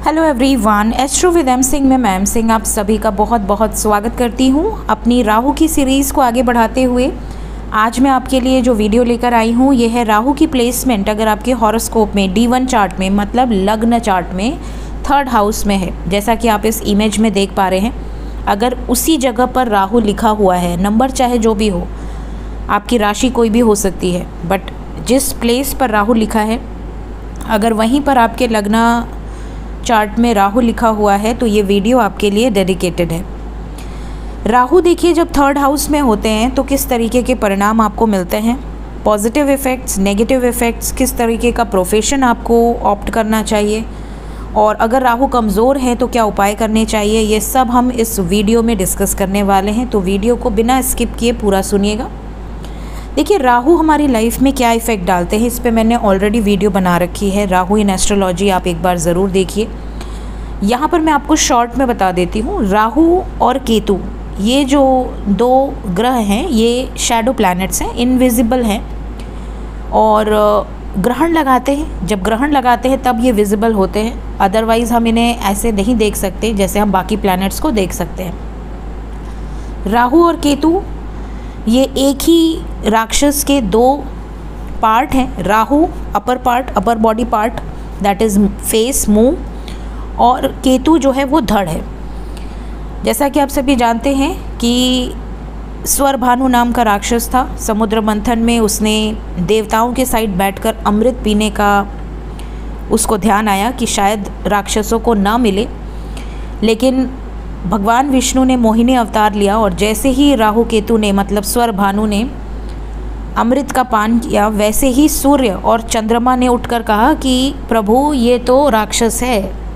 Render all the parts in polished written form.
Hello everyone, astro with M Singh में ma'am Singh आप सभी का बहुत बहुत स्वागत करती हूँ। अपनी राहु की सीरीज़ को आगे बढ़ाते हुए आज मैं आपके लिए जो वीडियो लेकर आई हूँ ये है राहु की प्लेसमेंट अगर आपके हॉरोस्कोप में D1 चार्ट में मतलब लग्न चार्ट में 3rd हाउस में है, जैसा कि आप इस इमेज में देख पा रहे हैं। अगर उसी जगह पर राहु लिखा हुआ है, नंबर चाहे जो भी हो, आपकी राशि कोई भी हो सकती है, बट जिस प्लेस पर राहु लिखा है अगर वहीं पर आपके लग्न चार्ट में राहु लिखा हुआ है तो ये वीडियो आपके लिए डेडिकेटेड है। राहु देखिए जब 3rd हाउस में होते हैं तो किस तरीके के परिणाम आपको मिलते हैं, पॉजिटिव इफ़ेक्ट्स, नेगेटिव इफ़ेक्ट्स, किस तरीके का प्रोफेशन आपको ऑप्ट करना चाहिए और अगर राहु कमज़ोर है तो क्या उपाय करने चाहिए, ये सब हम इस वीडियो में डिस्कस करने वाले हैं। तो वीडियो को बिना स्किप किए पूरा सुनिएगा। देखिए राहु हमारी लाइफ में क्या इफ़ेक्ट डालते हैं, इस पे मैंने ऑलरेडी वीडियो बना रखी है, राहु इन एस्ट्रोलॉजी, आप एक बार ज़रूर देखिए। यहाँ पर मैं आपको शॉर्ट में बता देती हूँ। राहु और केतु ये जो दो ग्रह हैं ये शैडो प्लैनेट्स हैं, इनविजिबल हैं और ग्रहण लगाते हैं। जब ग्रहण लगाते हैं तब ये विजिबल होते हैं, अदरवाइज़ हम इन्हें ऐसे नहीं देख सकते जैसे हम बाकी प्लैनेट्स को देख सकते हैं। राहु और केतु ये एक ही राक्षस के दो पार्ट हैं। Rahu upper part, upper body part, that is face, मुंह, और केतु जो है वो धड़ है। जैसा कि आप सभी जानते हैं कि स्वरभानु नाम का राक्षस था, समुद्र मंथन में उसने देवताओं के साइड बैठकर अमृत पीने का उसको ध्यान आया कि शायद राक्षसों को ना मिले, लेकिन भगवान विष्णु ने मोहिनी अवतार लिया और जैसे ही राहु केतु ने मतलब स्वरभानु ने अमृत का पान किया वैसे ही सूर्य और चंद्रमा ने उठकर कहा कि प्रभु ये तो राक्षस है।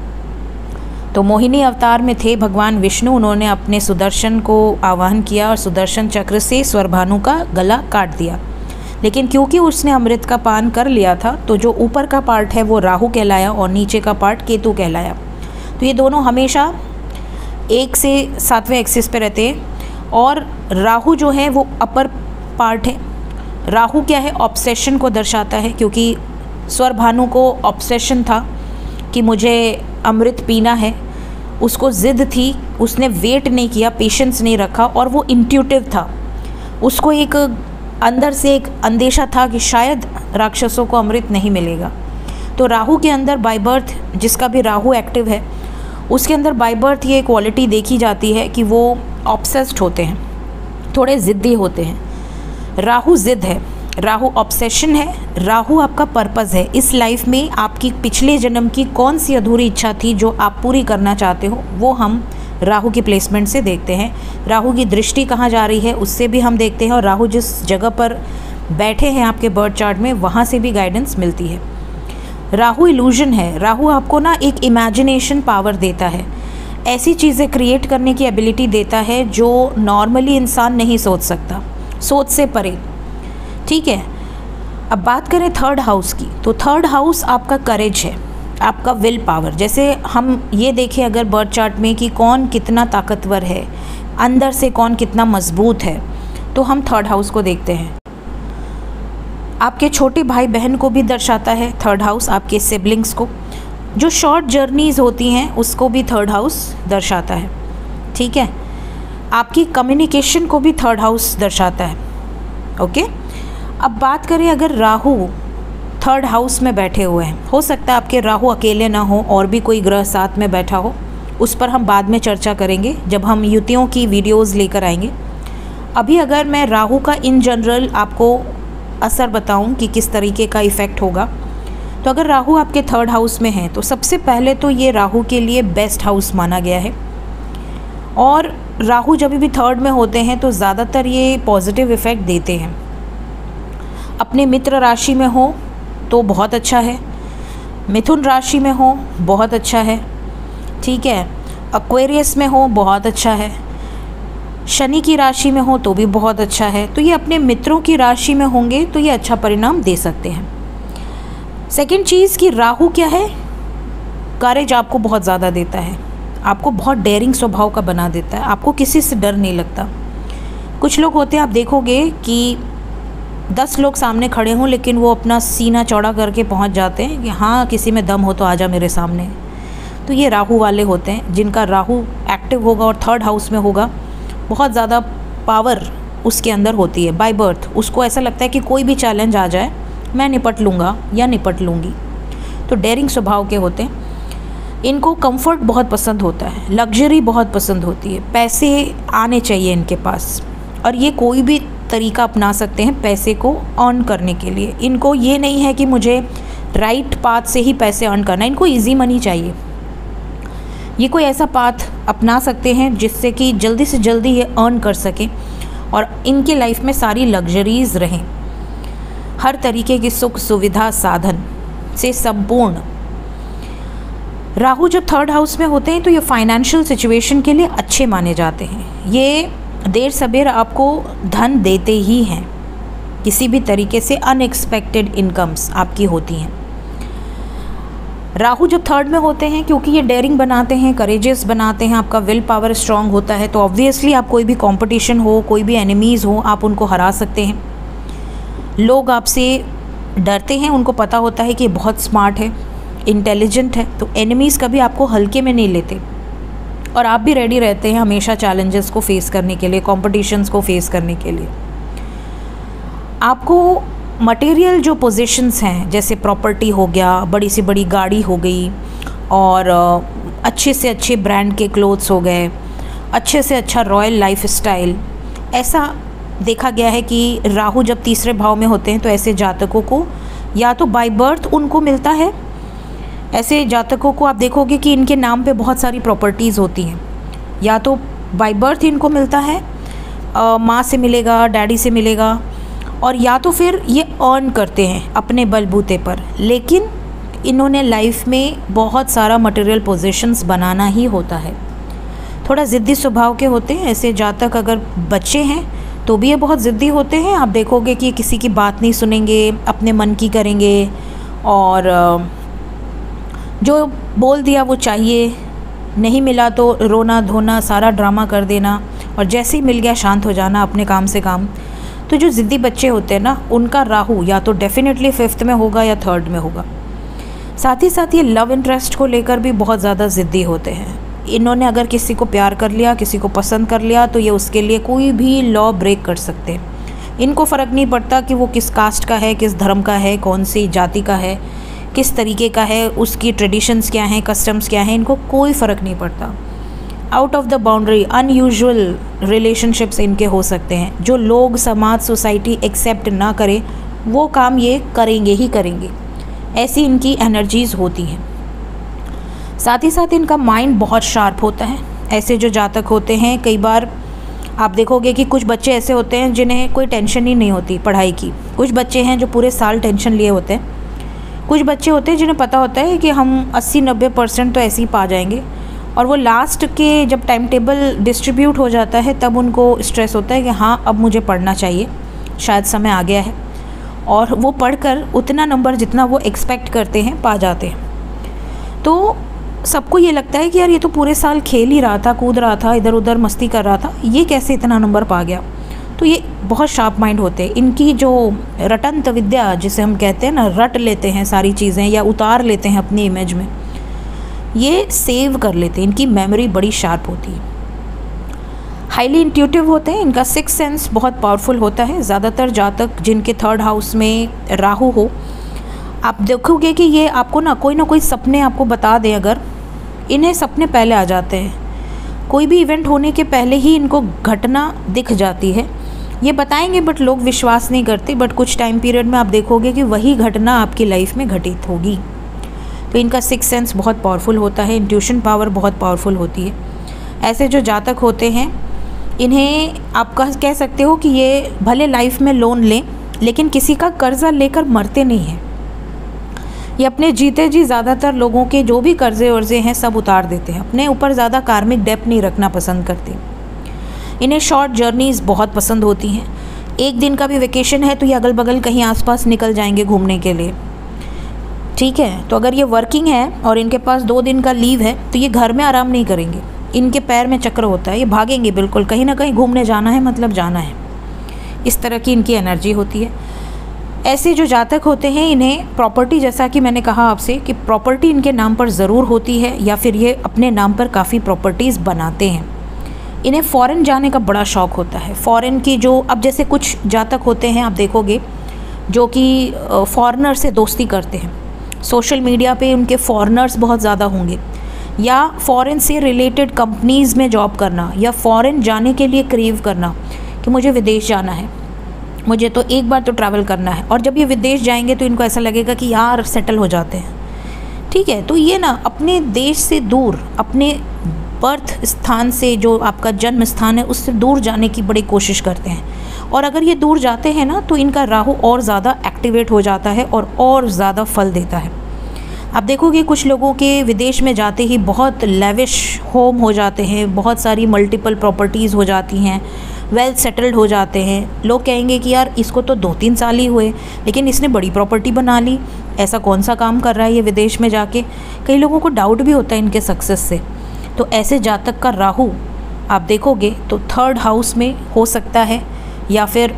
तो मोहिनी अवतार में थे भगवान विष्णु, उन्होंने अपने सुदर्शन को आवाहन किया और सुदर्शन चक्र से स्वरभानु का गला काट दिया। लेकिन क्योंकि उसने अमृत का पान कर लिया था तो जो ऊपर का पार्ट है वो राहु कहलाया और नीचे का पार्ट केतु कहलाया। तो ये दोनों हमेशा 1 से 7वें एक्सिस पे रहते हैं और राहु जो है वो अपर पार्ट है। राहु क्या है, ऑब्सेशन को दर्शाता है, क्योंकि स्वरभानु को ऑब्सेशन था कि मुझे अमृत पीना है, उसको ज़िद थी, उसने वेट नहीं किया, पेशेंस नहीं रखा और वो इंट्यूटिव था, उसको एक अंदर से एक अंदेशा था कि शायद राक्षसों को अमृत नहीं मिलेगा। तो राहु के अंदर बाय बर्थ, जिसका भी राहु एक्टिव है उसके अंदर बाय बर्थ ये क्वालिटी देखी जाती है कि वो ऑब्सेस्ड होते हैं, थोड़े ज़िद्दी होते हैं। राहु ज़िद है, राहु ऑब्सेशन है, राहु आपका पर्पस है। इस लाइफ में आपकी पिछले जन्म की कौन सी अधूरी इच्छा थी जो आप पूरी करना चाहते हो, वो हम राहु की प्लेसमेंट से देखते हैं। राहु की दृष्टि कहाँ जा रही है उससे भी हम देखते हैं और राहु जिस जगह पर बैठे हैं आपके बर्थ चार्ट में वहाँ से भी गाइडेंस मिलती है। राहु इल्यूजन है, राहु आपको ना एक इमेजिनेशन पावर देता है, ऐसी चीज़ें क्रिएट करने की एबिलिटी देता है जो नॉर्मली इंसान नहीं सोच सकता, सोच से परे। ठीक है, अब बात करें 3rd हाउस की, तो 3rd हाउस आपका करेज है, आपका विल पावर। जैसे हम ये देखें अगर बर्थ चार्ट में कि कौन कितना ताकतवर है, अंदर से कौन कितना मजबूत है, तो हम 3rd हाउस को देखते हैं। आपके छोटे भाई बहन को भी दर्शाता है 3rd हाउस, आपके सिबलिंग्स को, जो शॉर्ट जर्नीज़ होती हैं उसको भी 3rd हाउस दर्शाता है। ठीक है, आपकी कम्युनिकेशन को भी 3rd हाउस दर्शाता है। ओके, अब बात करें अगर राहु 3rd हाउस में बैठे हुए हैं, हो सकता है आपके राहु अकेले ना हो और भी कोई ग्रह साथ में बैठा हो, उस पर हम बाद में चर्चा करेंगे जब हम युतियों की वीडियोस लेकर आएंगे। अभी अगर मैं राहु का इन जनरल आपको असर बताऊं कि किस तरीके का इफ़ेक्ट होगा, तो अगर राहु आपके 3rd हाउस में है तो सबसे पहले तो ये राहु के लिए बेस्ट हाउस माना गया है। और राहु जब भी 3rd में होते हैं तो ज़्यादातर ये पॉजिटिव इफ़ेक्ट देते हैं। अपने मित्र राशि में हो तो बहुत अच्छा है, मिथुन राशि में हो बहुत अच्छा है, ठीक है, एक्वेरियस में हो बहुत अच्छा है, शनि की राशि में हो तो भी बहुत अच्छा है। तो ये अपने मित्रों की राशि में होंगे तो ये अच्छा परिणाम दे सकते हैं। सेकंड चीज़ कि राहु क्या है, करेज आपको बहुत ज़्यादा देता है, आपको बहुत डेयरिंग स्वभाव का बना देता है, आपको किसी से डर नहीं लगता। कुछ लोग होते हैं आप देखोगे कि 10 लोग सामने खड़े हों लेकिन वो अपना सीना चौड़ा करके पहुंच जाते हैं कि हाँ किसी में दम हो तो आजा मेरे सामने। तो ये राहु वाले होते हैं, जिनका राहु एक्टिव होगा और 3rd हाउस में होगा, बहुत ज़्यादा पावर उसके अंदर होती है बाय बर्थ। उसको ऐसा लगता है कि कोई भी चैलेंज आ जाए मैं निपट लूँगा या निपट लूँगी। तो डेयरिंग स्वभाव के होते हैं। इनको कंफर्ट बहुत पसंद होता है, लग्जरी बहुत पसंद होती है, पैसे आने चाहिए इनके पास, और ये कोई भी तरीका अपना सकते हैं पैसे को अर्न करने के लिए। इनको ये नहीं है कि मुझे राइट पाथ से ही पैसे अर्न करना है, इनको इजी मनी चाहिए। ये कोई ऐसा पाथ अपना सकते हैं जिससे कि जल्दी से जल्दी ये अर्न कर सकें और इनकी लाइफ में सारी लग्जरीज़ रहें, हर तरीके की सुख सुविधा साधन से संपूर्ण। राहु जब 3rd हाउस में होते हैं तो ये फाइनेंशियल सिचुएशन के लिए अच्छे माने जाते हैं। ये देर सबेर आपको धन देते ही हैं, किसी भी तरीके से अनएक्सपेक्टेड इनकम्स आपकी होती हैं। राहु जब 3rd में होते हैं, क्योंकि ये डेयरिंग बनाते हैं, करेजियस बनाते हैं, आपका विल पावर स्ट्रांग होता है, तो ऑब्वियसली आप कोई भी कंपटीशन हो, कोई भी एनिमीज़ हो, आप उनको हरा सकते हैं। लोग आपसे डरते हैं, उनको पता होता है कि ये बहुत स्मार्ट है, इंटेलिजेंट है, तो एनिमीज़ कभी आपको हल्के में नहीं लेते और आप भी रेडी रहते हैं हमेशा चैलेंजेस को फेस करने के लिए, कॉम्पिटिशन्स को फेस करने के लिए। आपको मटेरियल जो पोजीशंस हैं, जैसे प्रॉपर्टी हो गया, बड़ी से बड़ी गाड़ी हो गई, और अच्छे से अच्छे ब्रांड के क्लोथ्स हो गए, अच्छे से अच्छा रॉयल लाइफ स्टाइल, ऐसा देखा गया है कि राहु जब 3रे भाव में होते हैं तो ऐसे जातकों को या तो बाय बर्थ उनको मिलता है। ऐसे जातकों को आप देखोगे कि इनके नाम पे बहुत सारी प्रॉपर्टीज़ होती हैं, या तो बाय बर्थ इनको मिलता है, माँ से मिलेगा, डैडी से मिलेगा, और या तो फिर ये अर्न करते हैं अपने बलबूते पर। लेकिन इन्होंने लाइफ में बहुत सारा मटेरियल पोजीशंस बनाना ही होता है। थोड़ा ज़िद्दी स्वभाव के होते हैं ऐसे जातक। अगर बच्चे हैं तो भी ये बहुत ज़िद्दी होते हैं। आप देखोगे कि किसी की बात नहीं सुनेंगे, अपने मन की करेंगे, और जो बोल दिया वो चाहिए, नहीं मिला तो रोना धोना सारा ड्रामा कर देना, और जैसे ही मिल गया शांत हो जाना अपने काम से काम। तो जो ज़िद्दी बच्चे होते हैं ना, उनका राहु या तो डेफिनेटली 5th में होगा या 3rd में होगा। साथ ही साथ ये लव इंटरेस्ट को लेकर भी बहुत ज़्यादा ज़िद्दी होते हैं। इन्होंने अगर किसी को प्यार कर लिया, किसी को पसंद कर लिया, तो ये उसके लिए कोई भी लॉ ब्रेक कर सकते हैं। इनको फ़र्क नहीं पड़ता कि वो किस कास्ट का है, किस धर्म का है, कौन सी जाति का है, किस तरीके का है, उसकी ट्रेडिशंस क्या हैं, कस्टम्स क्या हैं, इनको कोई फ़र्क नहीं पड़ता। Out of the boundary unusual relationships इनके हो सकते हैं। जो लोग, समाज, सोसाइटी एक्सेप्ट ना करें वो काम ये करेंगे ही करेंगे, ऐसी इनकी एनर्जीज़ होती हैं। साथ ही साथ इनका माइंड बहुत शार्प होता है। ऐसे जो जातक होते हैं, कई बार आप देखोगे कि कुछ बच्चे ऐसे होते हैं जिन्हें कोई टेंशन ही नहीं होती पढ़ाई की। कुछ बच्चे हैं जो पूरे साल टेंशन लिए होते हैं। कुछ बच्चे होते हैं जिन्हें पता होता है कि हम 80-90% तो ऐसे ही पा जाएंगे, और वो लास्ट के जब टाइम टेबल डिस्ट्रीब्यूट हो जाता है तब उनको स्ट्रेस होता है कि हाँ अब मुझे पढ़ना चाहिए, शायद समय आ गया है, और वो पढ़कर उतना नंबर जितना वो एक्सपेक्ट करते हैं पा जाते हैं। तो सबको ये लगता है कि यार ये तो पूरे साल खेल ही रहा था, कूद रहा था, इधर उधर मस्ती कर रहा था, ये कैसे इतना नंबर पा गया। तो ये बहुत शार्प माइंड होते हैं। इनकी जो रटंत विद्या जिसे हम कहते हैं ना, रट लेते हैं सारी चीज़ें या उतार लेते हैं अपनी इमेज में, ये सेव कर लेते हैं। इनकी मेमोरी बड़ी शार्प होती है। हाईली इंट्यूटिव होते हैं। इनका 6th सेंस बहुत पावरफुल होता है। ज़्यादातर जातक जिनके 3rd हाउस में राहु हो, आप देखोगे कि ये आपको ना कोई सपने आपको बता दें, अगर इन्हें सपने पहले आ जाते हैं। कोई भी इवेंट होने के पहले ही इनको घटना दिख जाती है। ये बताएंगे बट लोग विश्वास नहीं करते, बट कुछ टाइम पीरियड में आप देखोगे कि वही घटना आपकी लाइफ में घटित होगी। तो इनका 6th सेंस बहुत पावरफुल होता है। इंट्यूशन पावर बहुत पावरफुल होती है। ऐसे जो जातक होते हैं, इन्हें आप कह सकते हो कि ये भले लाइफ में लोन लें, लेकिन किसी का कर्जा लेकर मरते नहीं हैं। ये अपने जीते जी ज़्यादातर लोगों के जो भी कर्जे वर्जे हैं सब उतार देते हैं। अपने ऊपर ज़्यादा कार्मिक डेप्ट नहीं रखना पसंद करते। इन्हें शॉर्ट जर्नीज़ बहुत पसंद होती हैं। एक दिन का भी वेकेशन है तो ये अगल बगल कहीं आसपास निकल जाएंगे घूमने के लिए, ठीक है। तो अगर ये वर्किंग है और इनके पास 2 दिन का लीव है तो ये घर में आराम नहीं करेंगे। इनके पैर में चक्र होता है, ये भागेंगे बिल्कुल, कहीं ना कहीं घूमने जाना है मतलब जाना है। इस तरह की इनकी एनर्जी होती है। ऐसे जो जातक होते हैं इन्हें प्रॉपर्टी, जैसा कि मैंने कहा आपसे कि प्रॉपर्टी इनके नाम पर ज़रूर होती है या फिर ये अपने नाम पर काफ़ी प्रॉपर्टीज़ बनाते हैं। इन्हें फ़ॉरेन जाने का बड़ा शौक़ होता है। फ़ॉरेन की जो, अब जैसे कुछ जातक होते हैं आप देखोगे जो कि फ़ॉरेनर से दोस्ती करते हैं, सोशल मीडिया पे उनके फ़ॉरेनर्स बहुत ज़्यादा होंगे, या फ़ॉरेन से रिलेटेड कंपनीज़ में जॉब करना, या फ़ॉरेन जाने के लिए क्रेव करना कि मुझे विदेश जाना है, मुझे तो एक बार तो ट्रैवल करना है। और जब ये विदेश जाएंगे तो इनको ऐसा लगेगा कि यार सेटल हो जाते हैं, ठीक है। तो ये ना अपने देश से दूर, अपने बर्थ स्थान से, जो आपका जन्म स्थान है, उससे दूर जाने की बड़ी कोशिश करते हैं। और अगर ये दूर जाते हैं ना तो इनका राहु और ज़्यादा एक्टिवेट हो जाता है और ज़्यादा फल देता है। आप देखोगे कुछ लोगों के विदेश में जाते ही बहुत लेविश होम हो जाते हैं, बहुत सारी मल्टीपल प्रॉपर्टीज़ हो जाती हैं, वेल सेटल्ड हो जाते हैं। लोग कहेंगे कि यार इसको तो 2-3 साल ही हुए लेकिन इसने बड़ी प्रॉपर्टी बना ली, ऐसा कौन सा काम कर रहा है ये विदेश में जाके। कई लोगों को डाउट भी होता है इनके सक्सेस से। तो ऐसे जातक का राहु आप देखोगे तो 3rd हाउस में हो सकता है, या फिर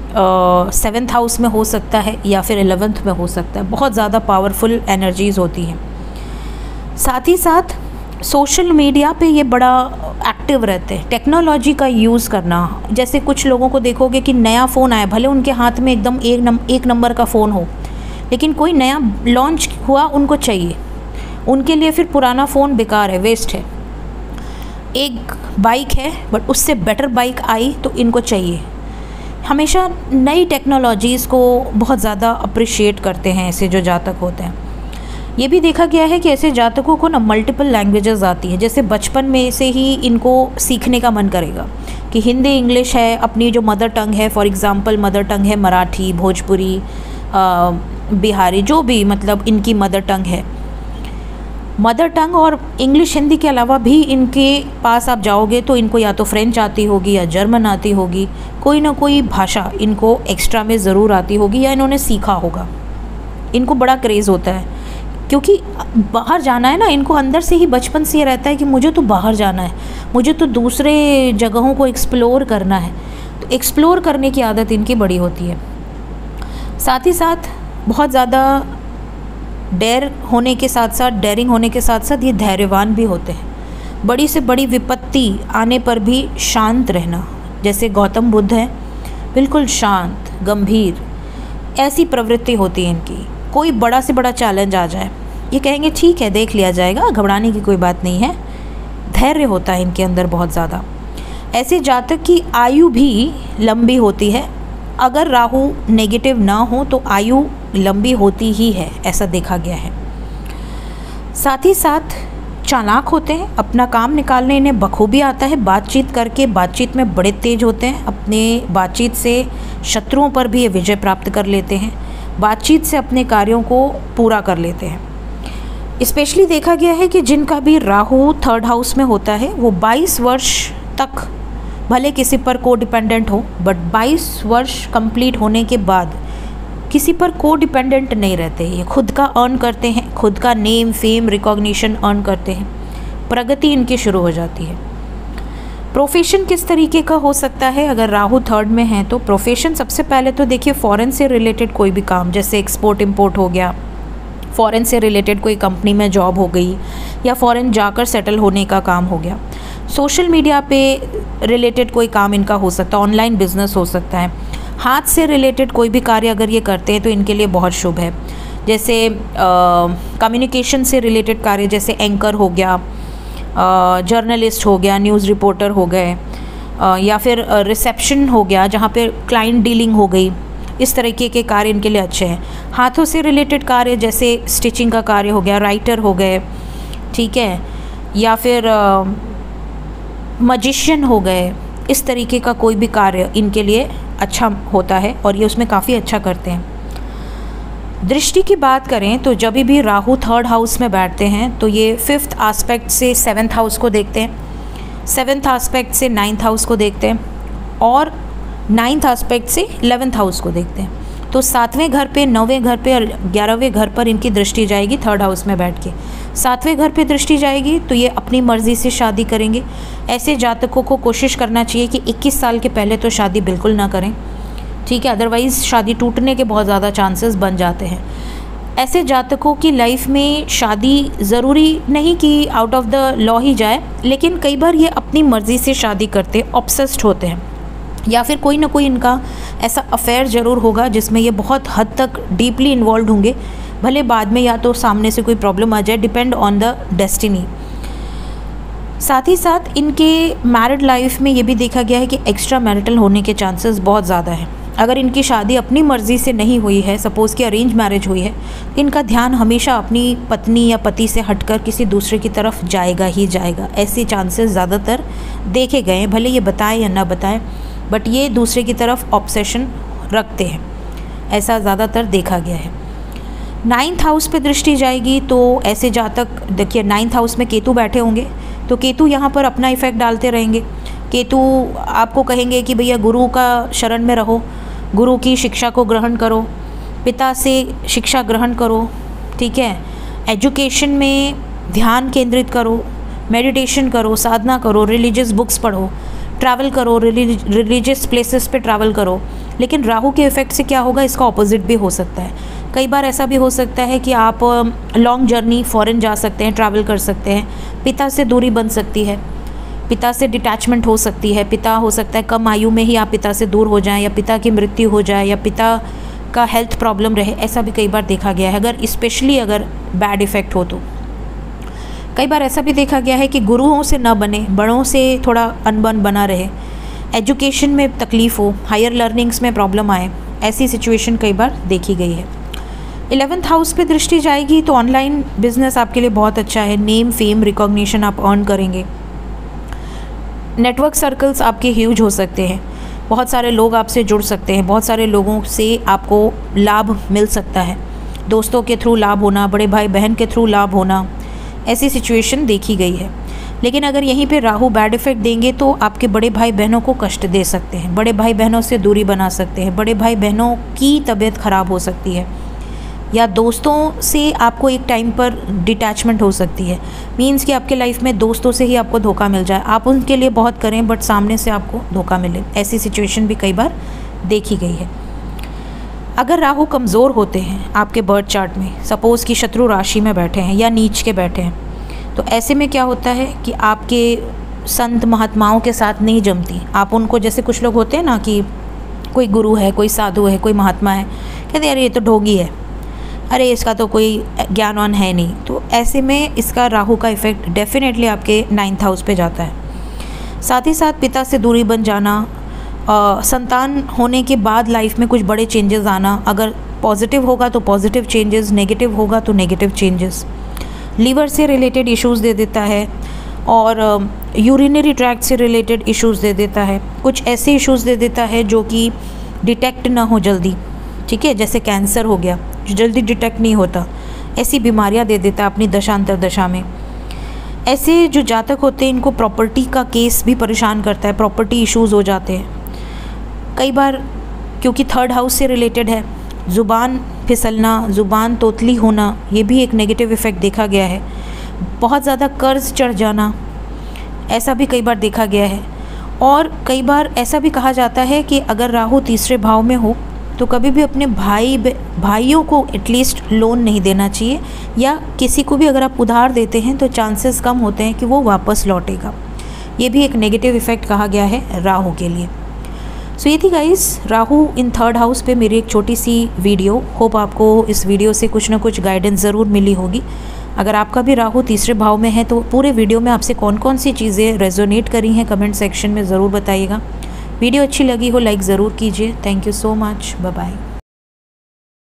7th हाउस में हो सकता है, या फिर 11th में हो सकता है। बहुत ज़्यादा पावरफुल एनर्जीज़ होती हैं। साथ ही साथ सोशल मीडिया पे ये बड़ा एक्टिव रहते हैं। टेक्नोलॉजी का यूज़ करना, जैसे कुछ लोगों को देखोगे कि नया फ़ोन आया, भले उनके हाथ में एकदम एक नंबर का फ़ोन हो, लेकिन कोई नया लॉन्च हुआ उनको चाहिए, उनके लिए फिर पुराना फ़ोन बेकार है, वेस्ट है। एक बाइक है बट उससे बेटर बाइक आई तो इनको चाहिए। हमेशा नई टेक्नोलॉजीज़ को बहुत ज़्यादा अप्रिशिएट करते हैं ऐसे जो जातक होते हैं। ये भी देखा गया है कि ऐसे जातकों को ना मल्टीपल लैंग्वेजेस आती हैं। जैसे बचपन में से ही इनको सीखने का मन करेगा कि हिंदी, इंग्लिश है, अपनी जो मदर टंग है, फॉर एग्ज़ाम्पल मदर टंग है मराठी, भोजपुरी, बिहारी, जो भी मतलब इनकी मदर टंग है। मदर टंग और इंग्लिश, हिंदी के अलावा भी इनके पास आप जाओगे तो इनको या तो फ्रेंच आती होगी या जर्मन आती होगी, कोई ना कोई भाषा इनको एक्स्ट्रा में ज़रूर आती होगी या इन्होंने सीखा होगा। इनको बड़ा क्रेज़ होता है क्योंकि बाहर जाना है ना, इनको अंदर से ही बचपन से ये रहता है कि मुझे तो बाहर जाना है, मुझे तो दूसरे जगहों को एक्सप्लोर करना है। तो एक्सप्लोर करने की आदत इनकी बड़ी होती है। साथ ही साथ बहुत ज़्यादा डेयरिंग होने के साथ साथ ये धैर्यवान भी होते हैं। बड़ी से बड़ी विपत्ति आने पर भी शांत रहना, जैसे गौतम बुद्ध हैं, बिल्कुल शांत, गंभीर, ऐसी प्रवृत्ति होती है इनकी। कोई बड़ा से बड़ा चैलेंज आ जाए ये कहेंगे ठीक है देख लिया जाएगा, घबराने की कोई बात नहीं है। धैर्य होता है इनके अंदर बहुत ज़्यादा। ऐसे जातक की आयु भी लंबी होती है। अगर राहु नेगेटिव ना हो तो आयु लंबी होती ही है, ऐसा देखा गया है। साथ ही साथ चालाक होते हैं, अपना काम निकालने इन्हें बखूबी आता है। बातचीत करके बातचीत में बड़े तेज होते हैं। अपने बातचीत से शत्रुओं पर भी ये विजय प्राप्त कर लेते हैं। बातचीत से अपने कार्यों को पूरा कर लेते हैं। स्पेशली देखा गया है कि जिनका भी राहु 3rd हाउस में होता है वो 22 वर्ष तक भले किसी पर को डिपेंडेंट हो, बट 22 वर्ष कंप्लीट होने के बाद किसी पर को डिपेंडेंट नहीं रहते। ये खुद का अर्न करते हैं, खुद का नेम, फेम, रिकॉग्निशन अर्न करते हैं। प्रगति इनकी शुरू हो जाती है। प्रोफेशन किस तरीके का हो सकता है अगर राहु 3rd में है तो? प्रोफेशन सबसे पहले तो देखिए फॉरेन से रिलेटेड कोई भी काम, जैसे एक्सपोर्ट इंपोर्ट हो गया, फ़ॉरेन से रिलेटेड कोई कंपनी में जॉब हो गई, या फ़ॉरेन जाकर सेटल होने का काम हो गया। सोशल मीडिया पे रिलेटेड कोई काम इनका हो सकता है, ऑनलाइन बिजनेस हो सकता है। हाथ से रिलेटेड कोई भी कार्य अगर ये करते हैं तो इनके लिए बहुत शुभ है। जैसे कम्युनिकेशन से रिलेटेड कार्य, जैसे एंकर हो गया, जर्नलिस्ट हो गया, न्यूज़ रिपोर्टर हो गए, या फिर रिसेप्शन हो गया जहाँ पे क्लाइंट डीलिंग हो गई। इस तरीके के कार्य इनके लिए अच्छे हैं। हाथों से रिलेटेड कार्य जैसे स्टिचिंग का कार्य हो गया, राइटर हो गए, ठीक है, या फिर मजिशियन हो गए। इस तरीके का कोई भी कार्य इनके लिए अच्छा होता है और ये उसमें काफ़ी अच्छा करते हैं। दृष्टि की बात करें तो जब भी राहु 3rd हाउस में बैठते हैं तो ये 5th एस्पेक्ट से 7th हाउस को देखते हैं, 7th एस्पेक्ट से 9th हाउस को देखते हैं, और 9th एस्पेक्ट से 11th हाउस को देखते हैं। तो 7वें घर पे, 9वें घर पे और 11वें घर पर इनकी दृष्टि जाएगी 3rd हाउस में बैठ के। 7वें घर पे दृष्टि जाएगी तो ये अपनी मर्ज़ी से शादी करेंगे। ऐसे जातकों को कोशिश करना चाहिए कि 21 साल के पहले तो शादी बिल्कुल ना करें, ठीक है, अदरवाइज़ शादी टूटने के बहुत ज़्यादा चांसेस बन जाते हैं। ऐसे जातकों की लाइफ में शादी ज़रूरी नहीं कि आउट ऑफ द लॉ ही जाए, लेकिन कई बार ये अपनी मर्ज़ी से शादी करते, ऑब्सेस्ड होते हैं, या फिर कोई ना कोई इनका ऐसा अफेयर ज़रूर होगा जिसमें ये बहुत हद तक डीपली इन्वॉल्व होंगे, भले बाद में या तो सामने से कोई प्रॉब्लम आ जाए, डिपेंड ऑन द डेस्टिनी। साथ ही साथ इनके मैरिड लाइफ में ये भी देखा गया है कि एक्स्ट्रा मैरिटल होने के चांसेस बहुत ज़्यादा हैं। अगर इनकी शादी अपनी मर्ज़ी से नहीं हुई है, सपोज़ कि अरेंज मैरिज हुई है, इनका ध्यान हमेशा अपनी पत्नी या पति से हटकर किसी दूसरे की तरफ जाएगा ही जाएगा। ऐसे चांसेस ज़्यादातर देखे गए हैं, भले ये बताएं या ना बताएं, बट ये दूसरे की तरफ ऑब्सेशन रखते हैं, ऐसा ज़्यादातर देखा गया है। 9th हाउस पे दृष्टि जाएगी तो ऐसे जातक, देखिए 9th हाउस में केतु बैठे होंगे, तो केतु यहाँ पर अपना इफ़ेक्ट डालते रहेंगे। केतु आपको कहेंगे कि भैया गुरु का शरण में रहो, गुरु की शिक्षा को ग्रहण करो, पिता से शिक्षा ग्रहण करो, ठीक है, एजुकेशन में ध्यान केंद्रित करो, मेडिटेशन करो, साधना करो, रिलीजियस बुक्स पढ़ो, ट्रैवल करो, रिलीजियस प्लेसेस पे ट्रैवल करो। लेकिन राहु के इफ़ेक्ट से क्या होगा, इसका ऑपोजिट भी हो सकता है। कई बार ऐसा भी हो सकता है कि आप लॉन्ग जर्नी फॉरेन जा सकते हैं, ट्रैवल कर सकते हैं, पिता से दूरी बन सकती है, पिता से डिटैचमेंट हो सकती है, पिता हो सकता है कम आयु में ही आप पिता से दूर हो जाएं, या पिता की मृत्यु हो जाए, या पिता का हेल्थ प्रॉब्लम रहे, ऐसा भी कई बार देखा गया है, अगर स्पेशली अगर बैड इफ़ेक्ट हो तो। कई बार ऐसा भी देखा गया है कि गुरुओं से ना बने, बड़ों से थोड़ा अनबन बना रहे, एजुकेशन में तकलीफ़ हो, हायर लर्निंग्स में प्रॉब्लम आए, ऐसी सिचुएशन कई बार देखी गई है। 11th हाउस पे दृष्टि जाएगी तो ऑनलाइन बिजनेस आपके लिए बहुत अच्छा है, नेम फेम रिकॉग्निशन आप अर्न करेंगे, नेटवर्क सर्कल्स आपके ह्यूज हो सकते हैं, बहुत सारे लोग आपसे जुड़ सकते हैं, बहुत सारे लोगों से आपको लाभ मिल सकता है, दोस्तों के थ्रू लाभ होना, बड़े भाई बहन के थ्रू लाभ होना, ऐसी सिचुएशन देखी गई है। लेकिन अगर यहीं पे राहु बैड इफ़ेक्ट देंगे तो आपके बड़े भाई बहनों को कष्ट दे सकते हैं, बड़े भाई बहनों से दूरी बना सकते हैं, बड़े भाई बहनों की तबीयत ख़राब हो सकती है, या दोस्तों से आपको एक टाइम पर डिटैचमेंट हो सकती है। मीन्स कि आपके लाइफ में दोस्तों से ही आपको धोखा मिल जाए, आप उनके लिए बहुत करें बट सामने से आपको धोखा मिले, ऐसी सिचुएशन भी कई बार देखी गई है। अगर राहु कमज़ोर होते हैं आपके बर्थ चार्ट में, सपोज़ कि शत्रु राशि में बैठे हैं या नीच के बैठे हैं, तो ऐसे में क्या होता है कि आपके संत महात्माओं के साथ नहीं जमती। आप उनको, जैसे कुछ लोग होते हैं ना कि कोई गुरु है, कोई साधु है, कोई महात्मा है, कहते यार ये तो ढोंगी है, अरे इसका तो कोई ज्ञानवान है नहीं, तो ऐसे में इसका राहु का इफ़ेक्ट डेफिनेटली आपके 9th हाउस पे जाता है। साथ ही साथ पिता से दूरी बन जाना, संतान होने के बाद लाइफ में कुछ बड़े चेंजेस आना, अगर पॉजिटिव होगा तो पॉजिटिव चेंजेस, नेगेटिव होगा तो नेगेटिव चेंजेस। लीवर से रिलेटेड इश्यूज़ दे देता है और यूरिनरी ट्रैक्ट से रिलेटेड इश्यूज़ दे देता है, कुछ ऐसे इश्यूज़ दे देता है जो कि डिटेक्ट ना हो जल्दी, ठीक है, जैसे कैंसर हो गया जो जल्दी डिटेक्ट नहीं होता, ऐसी बीमारियां दे देता है अपनी दशांतर दशा में। ऐसे जो जातक होते हैं इनको प्रॉपर्टी का केस भी परेशान करता है, प्रॉपर्टी इश्यूज़ हो जाते हैं कई बार, क्योंकि 3rd हाउस से रिलेटेड है। ज़ुबान फिसलना, ज़ुबान तोतली होना, ये भी एक नेगेटिव इफ़ेक्ट देखा गया है। बहुत ज़्यादा कर्ज चढ़ जाना, ऐसा भी कई बार देखा गया है। और कई बार ऐसा भी कहा जाता है कि अगर राहु तीसरे भाव में हो तो कभी भी अपने भाइयों को एटलीस्ट लोन नहीं देना चाहिए, या किसी को भी अगर आप उधार देते हैं तो चांसेस कम होते हैं कि वो वापस लौटेगा। ये भी एक नेगेटिव इफ़ेक्ट कहा गया है राहु के लिए। सो ये थी गाइस राहु इन 3rd हाउस पे मेरी एक छोटी सी वीडियो। होप आपको इस वीडियो से कुछ ना कुछ गाइडेंस ज़रूर मिली होगी। अगर आपका भी राहु तीसरे भाव में है तो पूरे वीडियो में आपसे कौन कौन सी चीज़ें रेजोनेट करी हैं कमेंट सेक्शन में ज़रूर बताइएगा। वीडियो अच्छी लगी हो लाइक ज़रूर कीजिए। Thank you so much, bye bye.